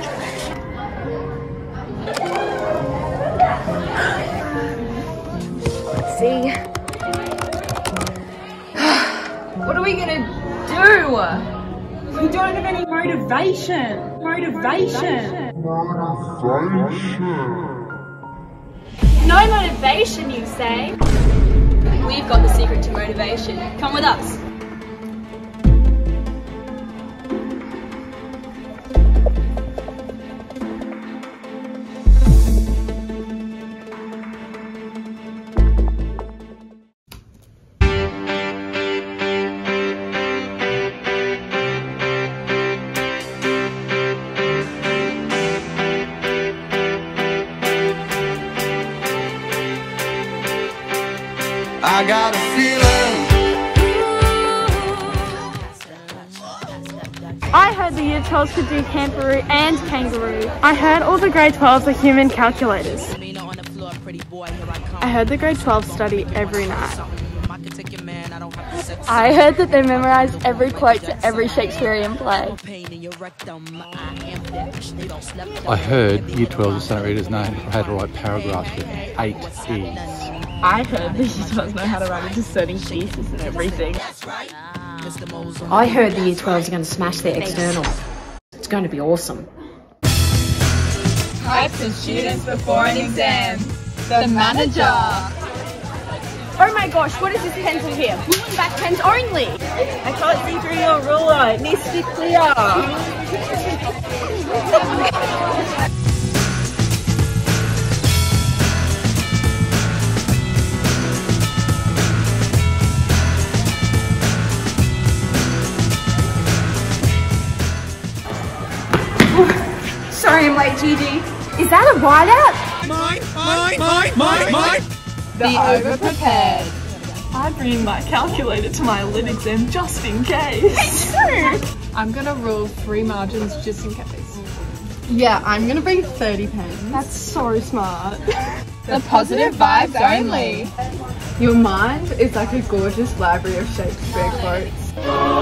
Let's see. What are we gonna do? We don't have any motivation. No motivation, you say? We've got the secret to motivation. Come with us. I got a feeling. I heard the Year 12s could do hamperoo and kangaroo. I heard all the grade 12s are human calculators. I heard the grade 12s study every night. I heard that they memorize every quote to every Shakespearean play. I heard Year 12s are St. Rita's name how to write paragraphs with 8 E's. I heard the Year 12s know how to write a disserting thesis and everything. I heard the Year 12s are going to smash their external. It's going to be awesome. Types of students before an exam. The manager. Oh my gosh, what is this pencil here? Blue and black pens only! I can't see through your ruler. It needs to be clear. Sorry I'm late, Gigi. Is that a whiteout? Mine. The over-prepared. I bring my calculator to my lit exam just in case. I'm gonna rule 3 margins just in case. Yeah, I'm gonna bring 30 pens. That's so smart. The positive vibes only. Your mind is like a gorgeous library of Shakespeare quotes.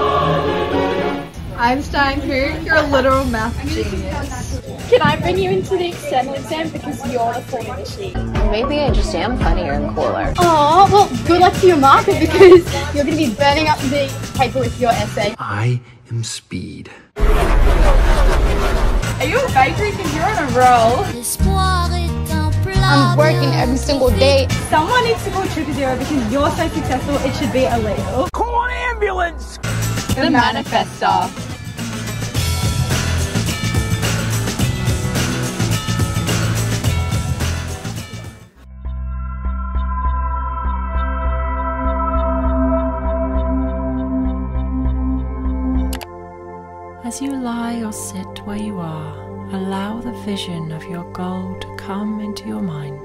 Einstein, who? You're a literal math genius. Can I bring you into the external exam because you're the form of the sheet? Maybe I just am funnier and cooler. Oh, well, good luck to your marker because you're going to be burning up the paper with your essay. I am speed. Are you a bakery? Because you're on a roll. I'm working every single day. Someone needs to call 000 because you're so successful it should be illegal. Call an ambulance! The manifestor. As you lie or sit where you are, allow the vision of your goal to come into your mind.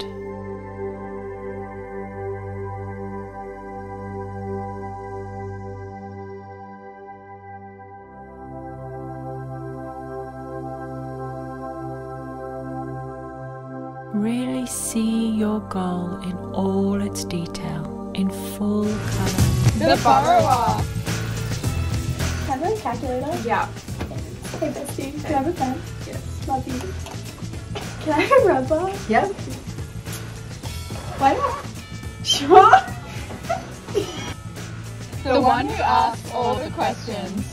Really see your goal in all its detail, in full colour. The borrower. Can I have a calculator? Yeah. Hey bestie, can I have a pen? Yes. Love you. Can I have a rubber? Yep. Why not? Sure. The one who asks all the questions.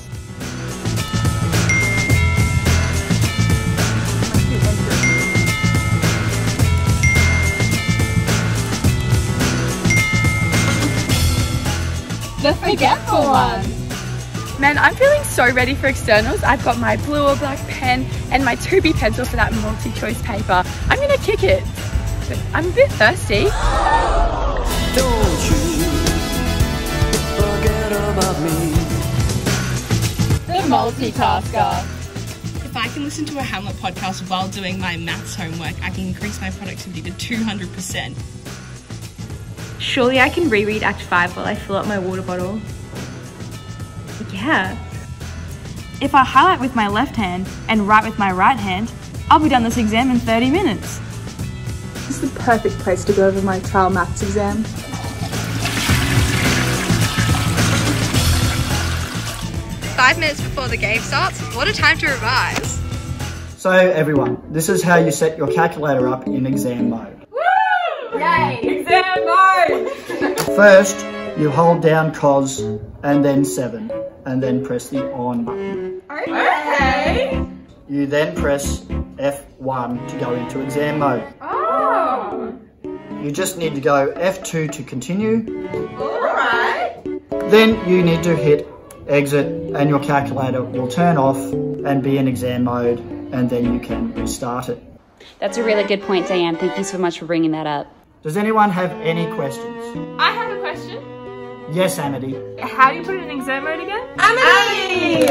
The forgetful one. Man, I'm feeling so ready for externals. I've got my blue or black pen and my 2B pencil for that multi-choice paper. I'm gonna kick it. But I'm a bit thirsty. Don't you forget about me. The multitasker. If I can listen to a Hamlet podcast while doing my maths homework, I can increase my productivity to 200%. Surely I can reread Act 5 while I fill up my water bottle. Yeah. If I highlight with my left hand and write with my right hand, I'll be done this exam in 30 minutes. This is the perfect place to go over my trial maths exam. "5 minutes before the game starts, what a time to revise." So everyone, this is how you set your calculator up in exam mode. Woo! Yay! Exam mode! First, you hold down COS and then 7 and then press the on button. Okay! You then press F1 to go into exam mode. Oh! You just need to go F2 to continue. Alright! Then you need to hit exit and your calculator will turn off and be in exam mode, and then you can restart it. That's a really good point, Diane. Thank you so much for bringing that up. Does anyone have any questions? I have a question. Yes, Amity. How do you put it in exam mode again? Amity!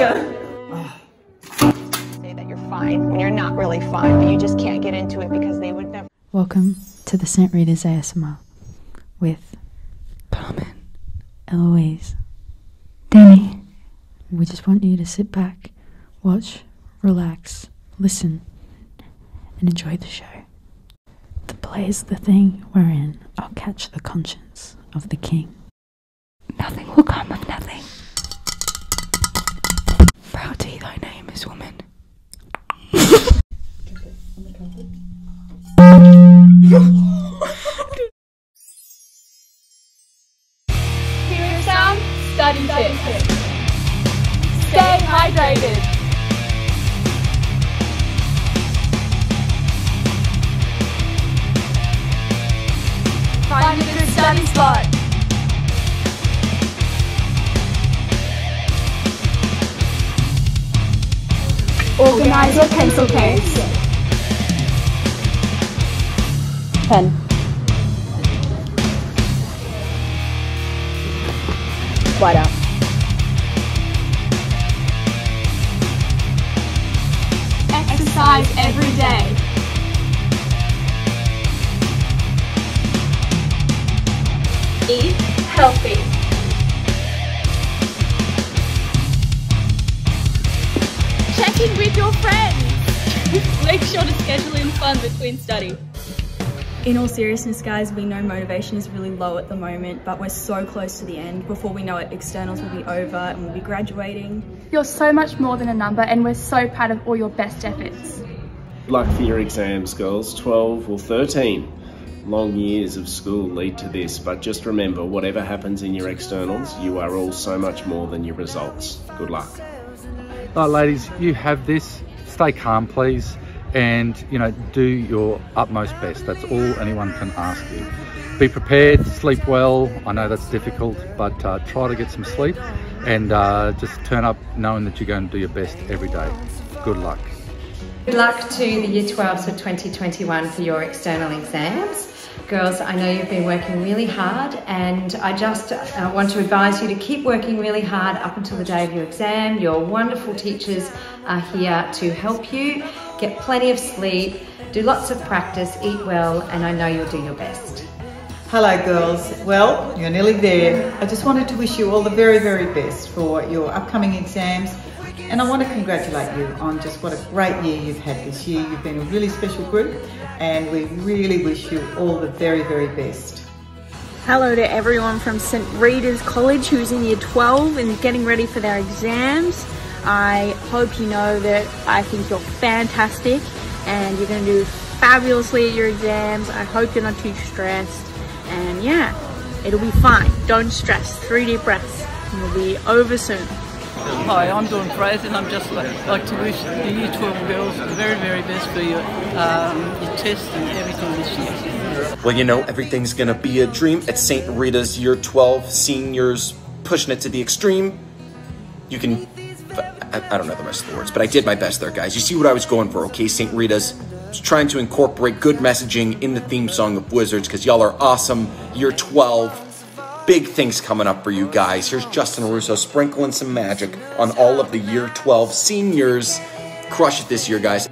Say that you're fine when you're not really fine, but you just can't get into it because they would never. Welcome to the St. Rita's ASMR with Carmen, Eloise, Danny. We just want you to sit back, watch, relax, listen, and enjoy the show. The play is the thing wherein I'll catch the conscience of the king. Nothing will come of nothing. Proud to be thy name is woman. Hearing sound, study tip. Stay hydrated. Find a good study spot. Organize your pencil case. Pen. White out. Exercise every day. Eat healthy. Check in with your friends. Make sure to schedule in fun between study. In all seriousness, guys, we know motivation is really low at the moment, but we're so close to the end. Before we know it, externals will be over and we'll be graduating. You're so much more than a number, and we're so proud of all your best efforts. Good luck for your exams, girls. 12 or 13. Long years of school lead to this, but just remember, whatever happens in your externals, you are all so much more than your results. Good luck. Right, ladies, you have this. Stay calm, please, and do your utmost best. That's all anyone can ask you. Be prepared, sleep well. I know that's difficult, but try to get some sleep and just turn up knowing that you're going to do your best every day. Good luck. Good luck to the Year 12s of 2021 for your external exams. Girls, I know you've been working really hard, and I just want to advise you to keep working really hard up until the day of your exam. Your wonderful teachers are here to help you. Get plenty of sleep, do lots of practice, eat well, and I know you'll do your best. Hello girls, well, you're nearly there. I just wanted to wish you all the very, very best for your upcoming exams. And I want to congratulate you on just what a great year you've had this year. You've been a really special group, and we really wish you all the very, very best. Hello to everyone from St. Rita's College who's in Year 12 and getting ready for their exams. I hope you know that I think you're fantastic and you're going to do fabulously at your exams. I hope you're not too stressed, and yeah, it'll be fine. Don't stress. 3 deep breaths and you'll be over soon. Hi, I'm Dawn Fraser, and I'm just like to wish the Year 12 girls the very, very best for your tests and everything this year. Well, you know, everything's gonna be a dream at St. Rita's Year 12 seniors, pushing it to the extreme. You can, I don't know the rest of the words, but I did my best there, guys. You see what I was going for, okay? St. Rita's was trying to incorporate good messaging in the theme song of Wizards, because y'all are awesome. Year 12. Big things coming up for you guys. Here's Justin Russo sprinkling some magic on all of the Year 12 seniors. Crush it this year, guys.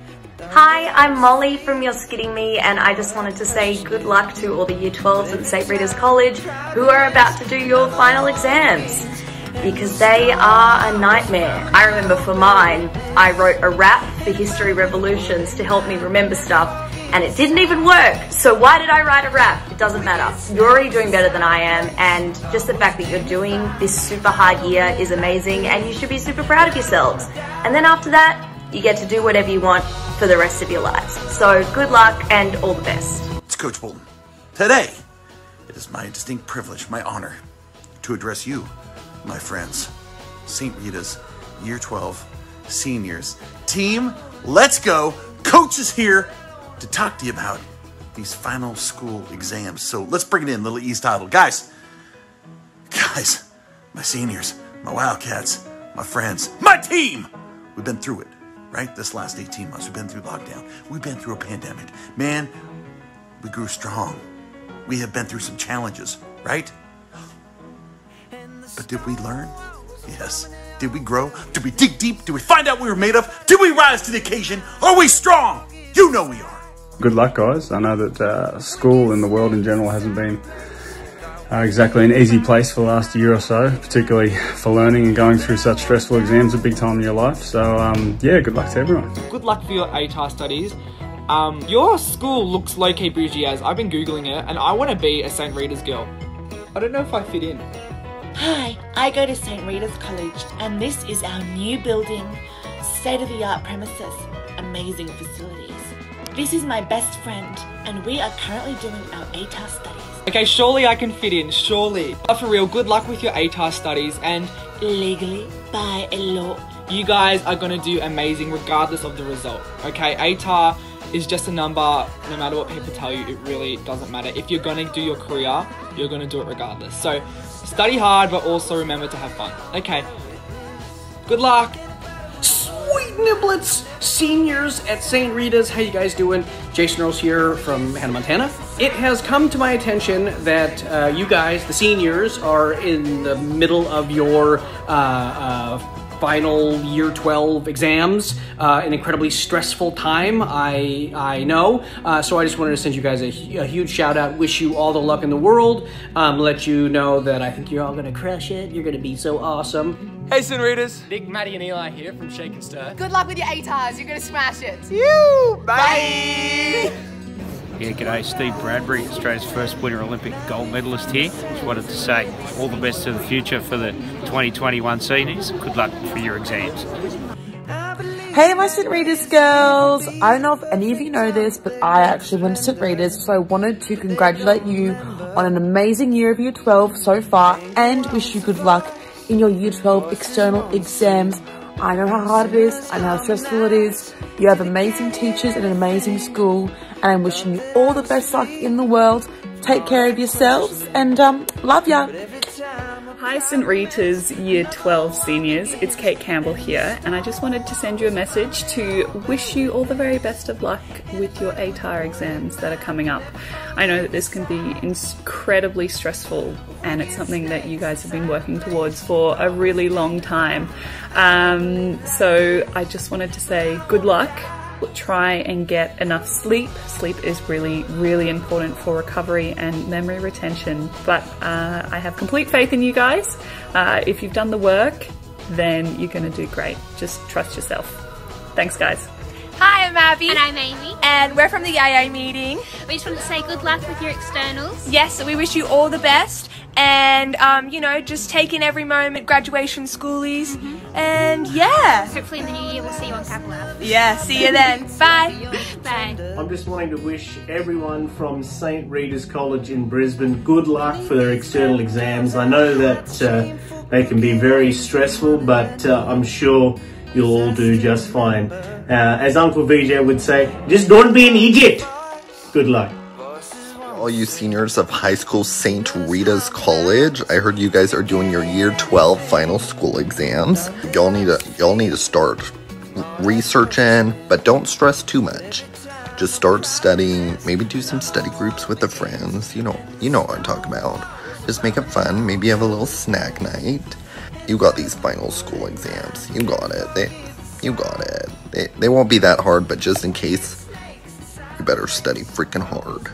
Hi, I'm Molly from You're Skidding Me, and I just wanted to say good luck to all the Year 12s at St. Rita's College who are about to do your final exams, because they are a nightmare. I remember for mine, I wrote a rap for History Revolutions to help me remember stuff, and it didn't even work. So why did I write a rap? It doesn't matter. You're already doing better than I am, and just the fact that you're doing this super hard year is amazing, and you should be super proud of yourselves. And then after that, you get to do whatever you want for the rest of your lives. So good luck and all the best. It's Coach Bolton. Today, it is my distinct privilege, my honor, to address you, my friends, St. Rita's Year 12 seniors. Team, let's go. Coach is here to talk to you about these final school exams. So let's bring it in, little East Idle. Guys, my seniors, my Wildcats, my friends, my team. We've been through it, right? This last 18 months, we've been through lockdown. We've been through a pandemic. Man, we grew strong. We have been through some challenges, right? But did we learn? Yes. Did we grow? Did we dig deep? Did we find out what we were made of? Did we rise to the occasion? Are we strong? You know we are. Good luck, guys. I know that school and the world in general hasn't been exactly an easy place for the last year or so, particularly for learning and going through such stressful exams at big time in your life. So yeah, good luck to everyone. Good luck for your ATAR studies. Your school looks low-key bougie as I've been Googling it and I want to be a St. Rita's girl. I don't know if I fit in. Hi, I go to St. Rita's College and this is our new building, state-of-the-art premises, amazing facilities. This is my best friend and we are currently doing our ATAR studies. Okay, surely I can fit in, surely. But for real, good luck with your ATAR studies and legally, by a law, you guys are going to do amazing regardless of the result. Okay, ATAR is just a number. No matter what people tell you, it really doesn't matter. If you're going to do your career, you're going to do it regardless. So study hard, but also remember to have fun. Okay, good luck. Sweet niblets, seniors at St. Rita's, how you guys doing? Jason Rose here from Hannah, Montana. It has come to my attention that you guys, the seniors, are in the middle of your final year 12 exams, an incredibly stressful time, I know. So I just wanted to send you guys a huge shout out, wish you all the luck in the world, let you know that I think you're all gonna crush it, you're gonna be so awesome. Hey St. Rita's, Nick, Maddie and Eli here from Shake and Stir. Good luck with your ATARs, you're gonna smash it. You, bye. Yeah, g'day, Steve Bradbury, Australia's first Winter Olympic gold medalist here. Just wanted to say all the best to the future for the 2021 seniors. Good luck for your exams. Hey my St. Rita's girls! I don't know if any of you know this, but I actually went to St. Rita's, so I wanted to congratulate you on an amazing year of Year 12 so far and wish you good luck in your Year 12 external exams. I know how hard it is, I know how stressful it is. You have amazing teachers and an amazing school, and I'm wishing you all the best luck in the world. Take care of yourselves, and love ya. Hi St. Rita's Year 12 seniors, it's Kate Campbell here, and I just wanted to send you a message to wish you all the very best of luck with your ATAR exams that are coming up. I know that this can be incredibly stressful, and it's something that you guys have been working towards for a really long time. So I just wanted to say good luck. Try and get enough sleep. Sleep is really, really important for recovery and memory retention. But I have complete faith in you guys. If you've done the work, then you're going to do great. Just trust yourself. Thanks, guys. Hi, I'm Abby. And I'm Amy. And we're from the AA meeting. We just want to say good luck with your externals. Yes, so we wish you all the best. And, you know, just take in every moment, graduation schoolies. And, yeah. Hopefully in the new year we'll see you on Cap Lab. Yeah, see you then. Bye. Bye. I'm just wanting to wish everyone from St. Rita's College in Brisbane good luck for their external exams. I know that they can be very stressful, but I'm sure you'll all do just fine. As Uncle VJ would say, just don't be an idiot. Good luck. All you seniors of high school St. Rita's College, I heard you guys are doing your Year 12 final school exams. Y'all need to start researching, but don't stress too much. Just start studying, maybe do some study groups with the friends. You know what I'm talking about. Just make it fun. Maybe have a little snack night. You got these final school exams. You got it. You got it. They won't be that hard, but just in case, you better study freaking hard.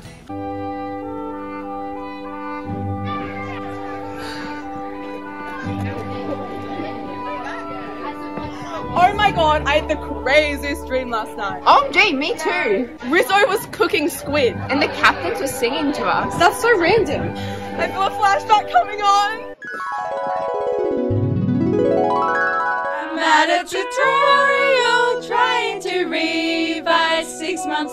Oh my god, I had the craziest dream last night. Oh gee, me too. Rizzo was cooking squid. And the captains were singing to us. That's so random. I feel a flashback coming on. I'm at a tutorial trying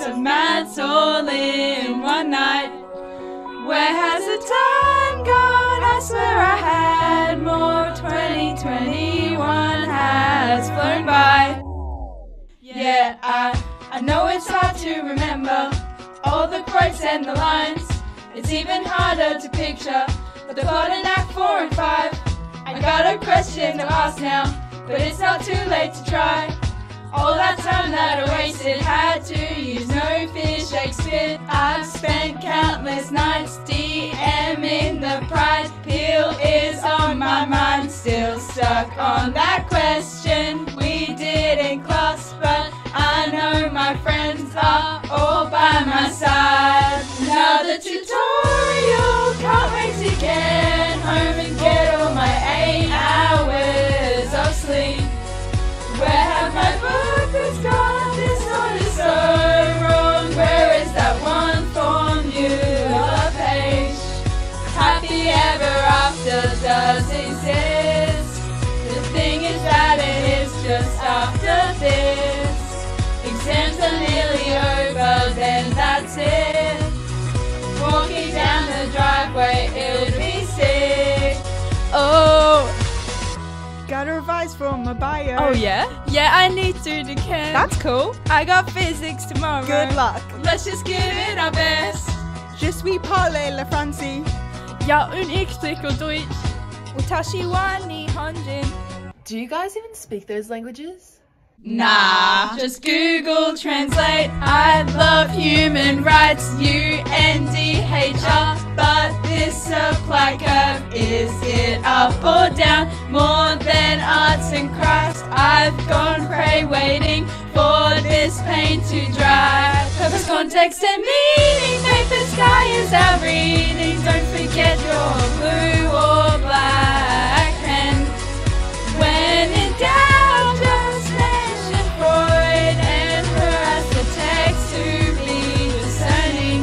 of maths all in one night. Where has the time gone? I swear I had more. 2021 has flown by. Yeah, I know it's hard to remember all the quotes and the lines. It's even harder to picture the plot in Act 4 and 5. I got a question to ask now, but it's not too late to try. All that time that I wasted, had to use no fear Shakespeare. I've spent countless nights DMing the pride. Peel is on my mind, still stuck on that question we did in class, but I know my friends are all by my side. Another tutorial, can't wait to get home and get all my 8 hours of sleep. Where have my focus gone? This one is so wrong. Where is that one formula page? Happy ever after does exist. The thing is that it is just after this. Exams are nearly over, then that's it. Walking down the driveway, it'll be sick. Oh, gotta revise for my bio. Oh yeah? Yeah, I need to do chem. That's cool. I got physics tomorrow. Good luck. Let's just give it our best. Je suis parle le français. Ja, und ich spreche Deutsch. Utashi wa Nihonjin. Do you guys even speak those languages? Nah, just Google Translate. I love human rights, UNDHR, but this supply curve, is it up or down? More than arts and crafts, I've gone cray waiting for this paint to dry. Purpose, context and meaning, paper sky is our reading. Don't forget your blue or black pen. When in doubt, just mention Freud and harass the text to be discerning.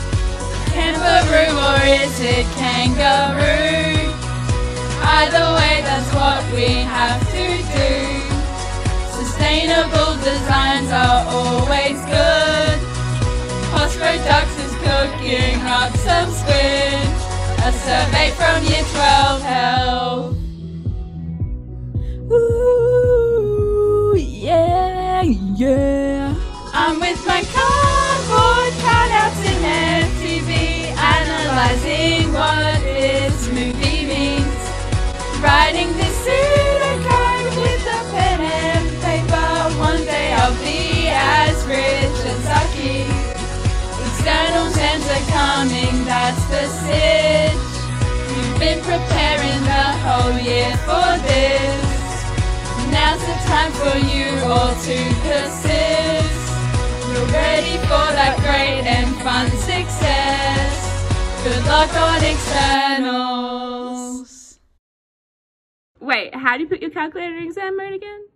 Kangaroo or is it kangaroo? Either way, that's what we have to do. Sustainable designs are always good. Post-products is cooking up some squid. A survey from Year 12 Health. Ooh, yeah, yeah. I'm with my cardboard cutouts in MTV, analyzing what this movie means. Writing this pseudocode with a pen and paper. One day I'll be as rich as Saki. External exams are coming, that's the sitch. You've been preparing the whole year for this. Now's the time for you all to persist. You're ready for that great and fun success. Good luck on externals. Wait, how do you put your calculator in exam mode again?